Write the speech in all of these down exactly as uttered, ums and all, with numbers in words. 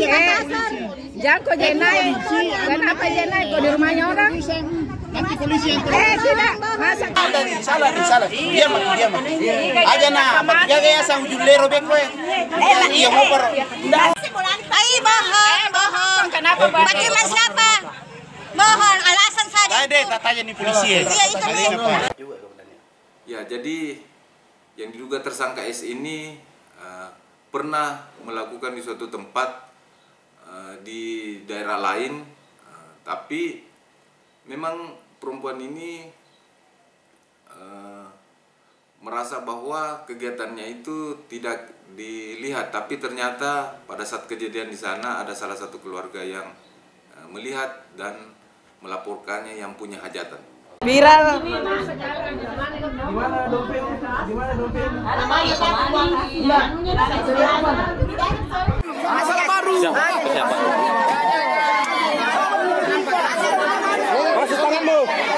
Eh, jangan kok jenai. Kenapa jenai? Kok di rumahnya orang? Nanti polisi yang Eh, tidak. Masa ada salah, salah. Diam, diam. Aja nah, jaga ya sang julero beko. Iya mau per. Ay, bohong, bohong. Kenapa, Pak? Bagaimana siapa? Mohon alasan saja. Tadi tanya nih polisi ya. Iya, itu nih. Ya, jadi yang diduga tersangka S ini uh, pernah melakukan di suatu tempat uh, di daerah lain, uh, tapi memang perempuan ini uh, merasa bahwa kegiatannya itu tidak dilihat, tapi ternyata pada saat kejadian di sana ada salah satu keluarga yang uh, melihat dan melaporkannya yang punya hajatan. viral. Di mana dompet? Di mana dompet? Ada bayi Masih baru. Siapa? Siapa? Masih tanganmu.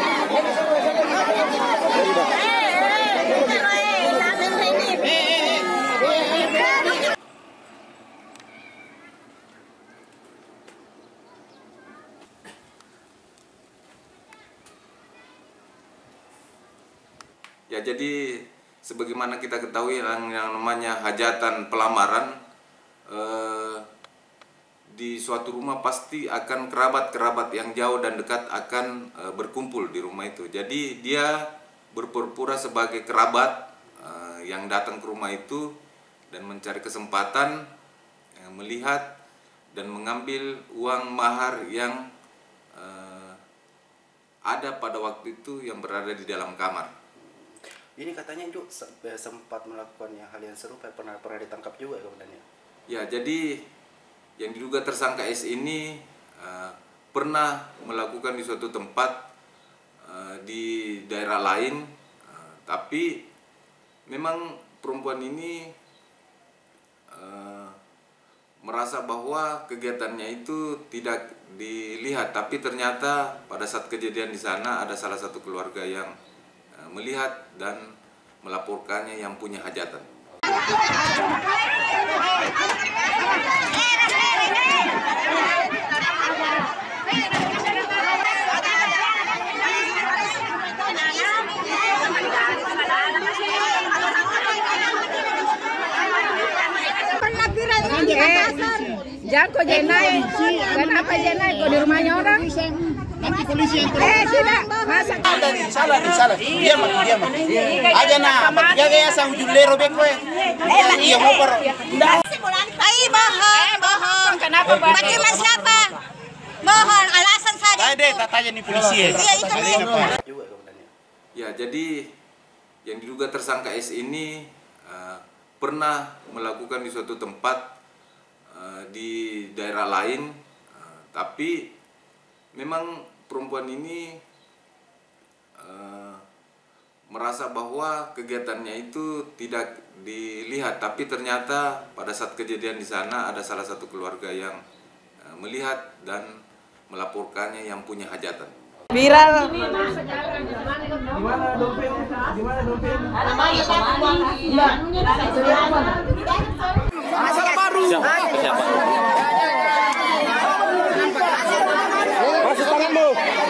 Ya, jadi sebagaimana kita ketahui yang, yang namanya hajatan pelamaran, eh, di suatu rumah pasti akan kerabat-kerabat yang jauh dan dekat akan eh, berkumpul di rumah itu. Jadi dia berpura-pura sebagai kerabat eh, yang datang ke rumah itu dan mencari kesempatan eh, melihat dan mengambil uang mahar yang eh, ada pada waktu itu yang berada di dalam kamar. Ini katanya itu sempat melakukan hal yang serupa, pernah pernah ditangkap juga kemudiannya. Ya, jadi yang diduga tersangka S ini uh, pernah melakukan di suatu tempat uh, di daerah lain, uh, tapi memang perempuan ini uh, merasa bahwa kegiatannya itu tidak dilihat, tapi ternyata pada saat kejadian di sana ada salah satu keluarga yang melihat dan melaporkannya yang punya hajatan. Eh, jangan kok jenai. Kenapa jenai? Kok di rumahnya orang? Nanti polisi yang Eh, tidak. Masa ada salah, salah. Diam, diam. Aja nah, jaga ya sang julero beko. Iya mau per. Ay, bohong, bohong. Kenapa, Pak? Bagaimana siapa? Mohon alasan saja. Tadi tanya nih polisi ya. Iya, itu nih. Juga kemudiannya. Ya, jadi yang diduga tersangka S ini uh, pernah melakukan di suatu tempat uh, di daerah lain, uh, tapi memang perempuan ini uh, merasa bahwa kegiatannya itu tidak dilihat, tapi ternyata pada saat kejadian di sana ada salah satu keluarga yang uh, melihat dan melaporkannya yang punya hajatan. viral. Di mana dompet? Di mana dompet? Ada bayi Masih baru. Siapa? Siapa? Masih tanganmu.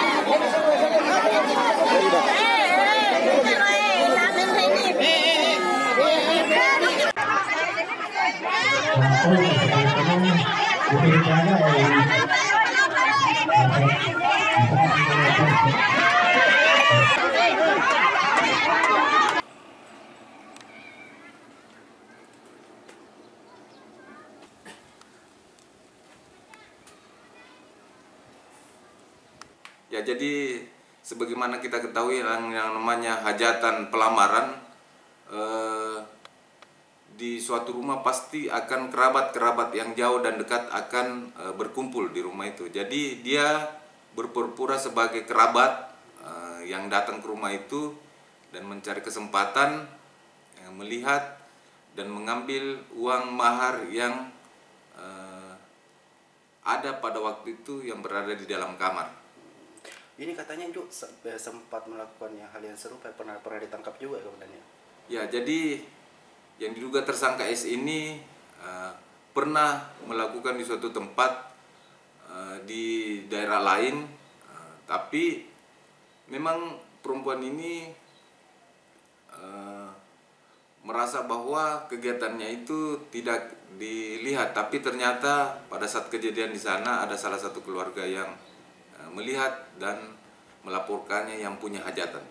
Ya, jadi sebagaimana kita ketahui yang, yang namanya hajatan pelamaran, eh, di suatu rumah pasti akan kerabat-kerabat yang jauh dan dekat akan eh, berkumpul di rumah itu. Jadi dia berpura-pura sebagai kerabat eh, yang datang ke rumah itu dan mencari kesempatan eh, melihat dan mengambil uang mahar yang eh, ada pada waktu itu yang berada di dalam kamar. Ini katanya itu sempat melakukan hal yang serupa, pernah pernah ditangkap juga kemudiannya. Ya, jadi yang diduga tersangka S ini uh, pernah melakukan di suatu tempat uh, di daerah lain, uh, tapi memang perempuan ini uh, merasa bahwa kegiatannya itu tidak dilihat, tapi ternyata pada saat kejadian di sana ada salah satu keluarga yang uh, melihat dan melaporkannya yang punya hajatan.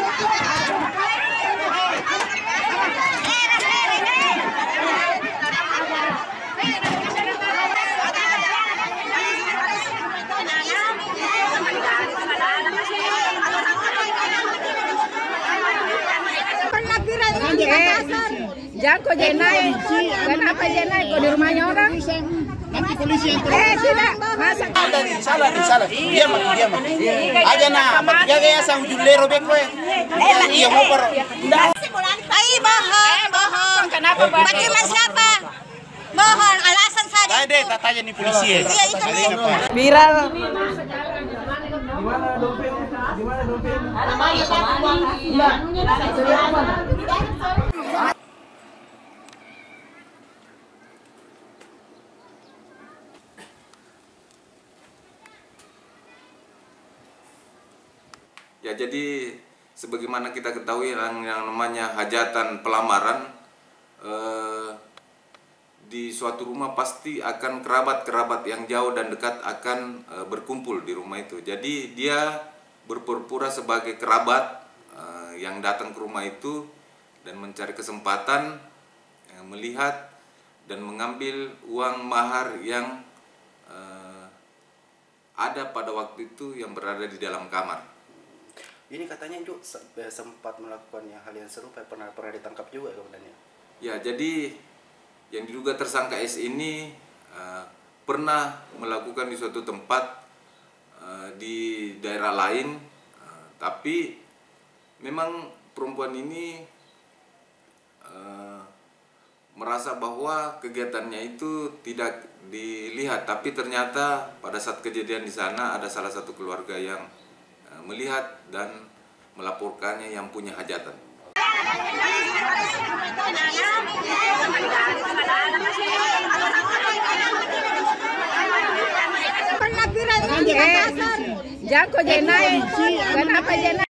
Eh, jangan kok jenai. Kenapa jenai kok di rumahnya orang? Nanti polisi yang Eh, tidak. Masa ada di salah di salah. Diam mati diam. Aja na mati jaga ya sang ujulero bek we. Iya mau per. Ay, bohong, bohong. kenapa Pak? Bagaimana siapa? Bohong, alasan saja. Saya deh tanya nih polisi ya. Iya, itu nih. Viral. Di mana dompet? Di mana dompet? Ya, jadi sebagaimana kita ketahui yang, yang namanya hajatan pelamaran, eh, di suatu rumah pasti akan kerabat-kerabat yang jauh dan dekat akan eh, berkumpul di rumah itu. Jadi dia berpura-pura sebagai kerabat eh, yang datang ke rumah itu dan mencari kesempatan eh, melihat dan mengambil uang mahar yang eh, ada pada waktu itu yang berada di dalam kamar. Ini katanya Ju sempat melakukan yang hal yang serupa, pernah pernah ditangkap juga kemudiannya. Ya, jadi yang diduga tersangka S ini uh, pernah melakukan di suatu tempat uh, di daerah lain, uh, tapi memang perempuan ini uh, merasa bahwa kegiatannya itu tidak dilihat, tapi ternyata pada saat kejadian di sana ada salah satu keluarga yang melihat dan melaporkannya yang punya hajatan. Eh, jangan kok jenai. Kenapa jenai?